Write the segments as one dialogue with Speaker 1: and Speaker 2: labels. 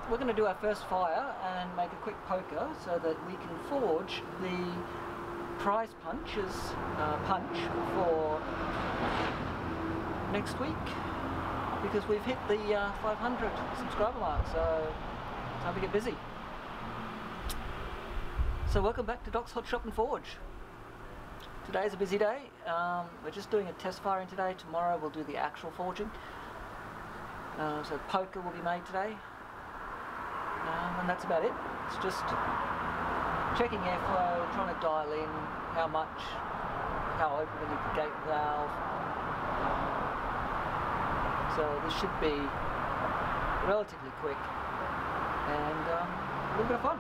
Speaker 1: we're going to do our first fire and make a quick poker so that we can forge the prize punch for next week, because we've hit the 500 subscriber mark, so time to get busy. So welcome back to Doc's Hot Shop and Forge. Today's a busy day. We're just doing a test firing today. Tomorrow we'll do the actual forging. So poker will be made today. And that's about it. It's just checking airflow, trying to dial in how much, how open we need the gate valve. So this should be relatively quick and a little bit of fun.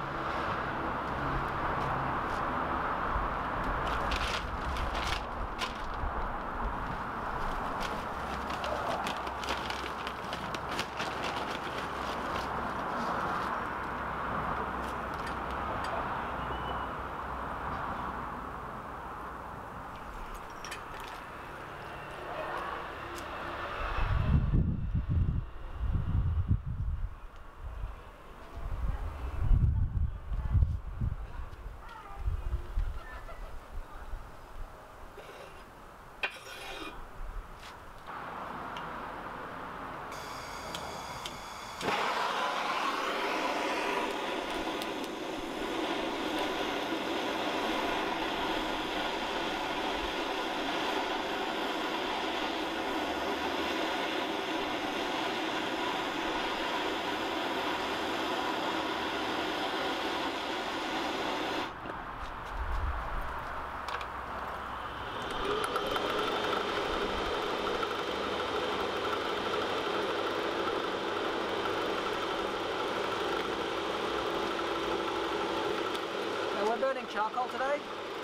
Speaker 1: We're burning charcoal today.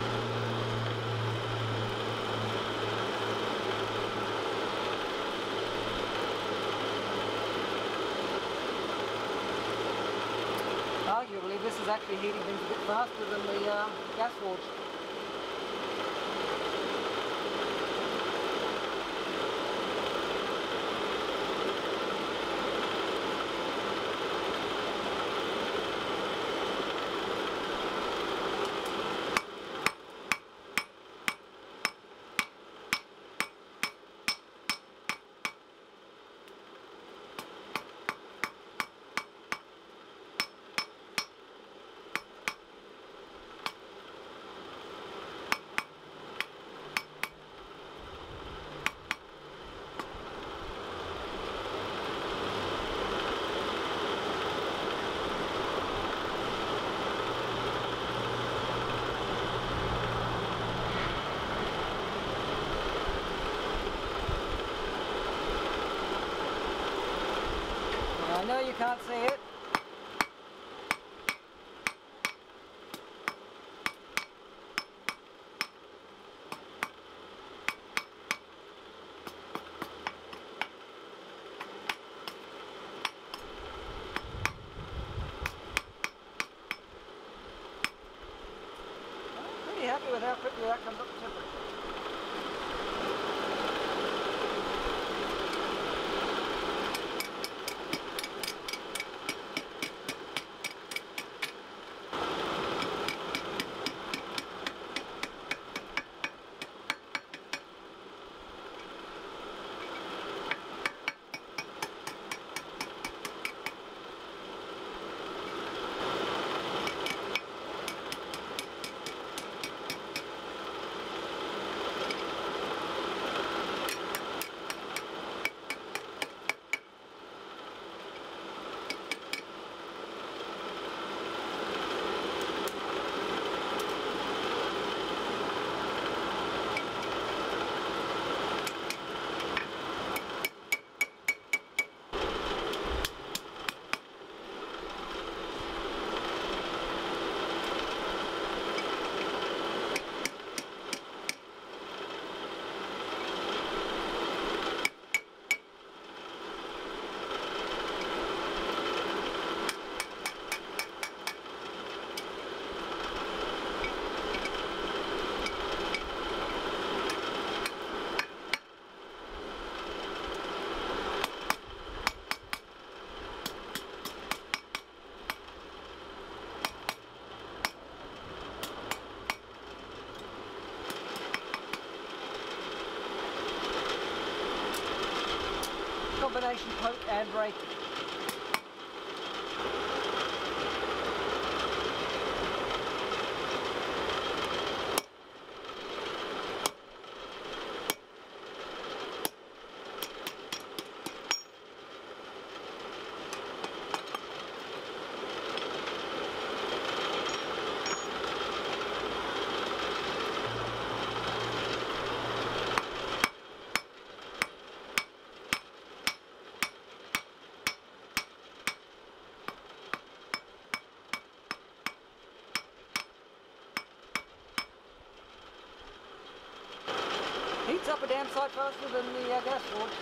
Speaker 1: Arguably this is actually heating things a bit faster than the gas forge. I know you can't see it. I'm pretty happy with how quickly that comes up to temperature. combination poke and rake. Heats up a damn sight faster than the gas forge.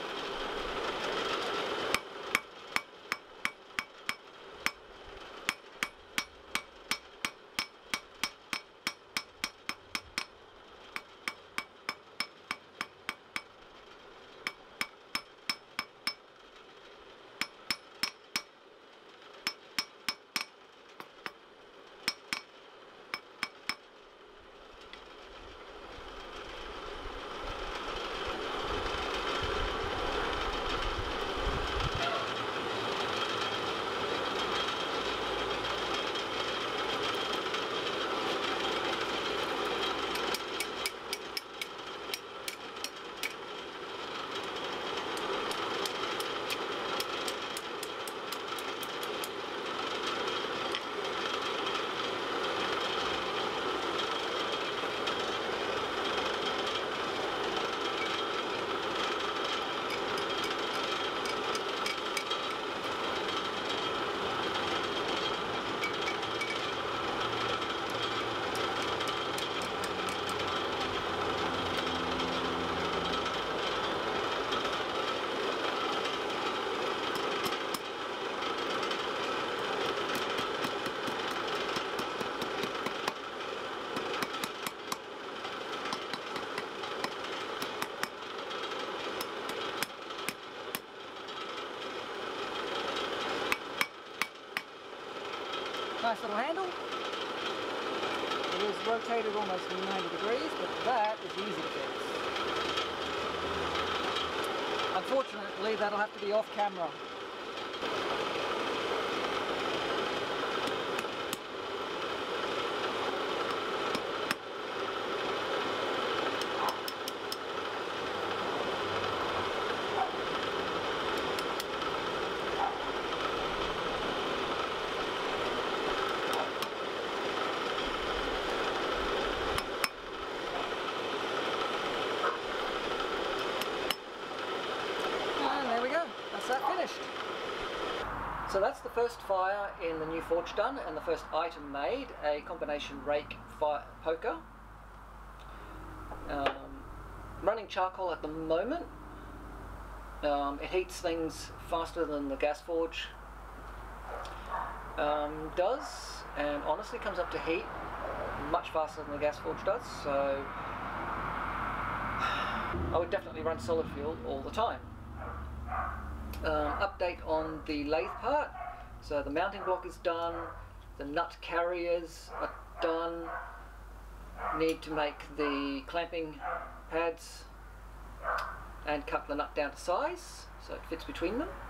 Speaker 1: Nice little handle. It is rotated almost 90 degrees, but that is easy to fix. Unfortunately, that'll have to be off camera. That finished. So that's the first fire in the new forge done, and the first item made, a combination rake fire poker. Running charcoal at the moment. It heats things faster than the gas forge does, and honestly comes up to heat much faster than the gas forge does, so I would definitely run solid fuel all the time. Update on the lathe part. So the mounting block is done, the nut carriers are done, need to make the clamping pads and cut the nut down to size so it fits between them,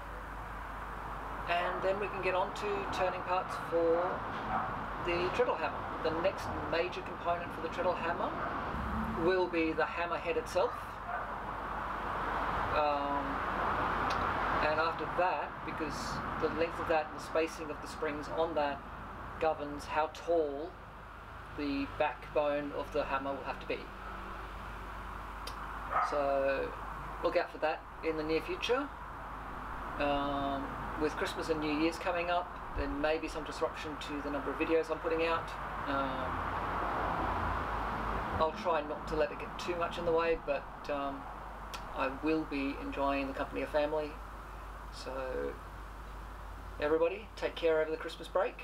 Speaker 1: and then we can get on to turning parts for the treadle hammer. The next major component for the treadle hammer will be the hammer head itself. And after that, because the length of that and the spacing of the springs on that governs how tall the backbone of the hammer will have to be. So look out for that in the near future. With Christmas and New Year's coming up, there may be some disruption to the number of videos I'm putting out. I'll try not to let it get too much in the way, but I will be enjoying the company of family. So everybody, take care over the Christmas break,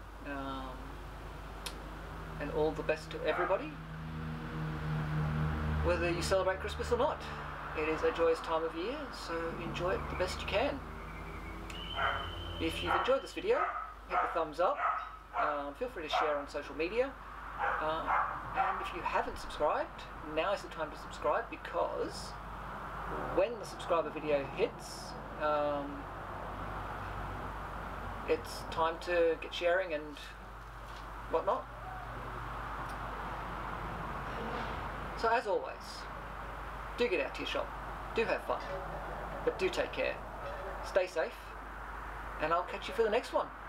Speaker 1: and all the best to everybody, whether you celebrate Christmas or not. It is a joyous time of year, so enjoy it the best you can. If you've enjoyed this video, hit the thumbs up, feel free to share on social media, and if you haven't subscribed, now is the time to subscribe, because when the subscriber video hits, it's time to get sharing and whatnot. So as always, do get out to your shop, do have fun, but do take care, stay safe, and I'll catch you for the next one.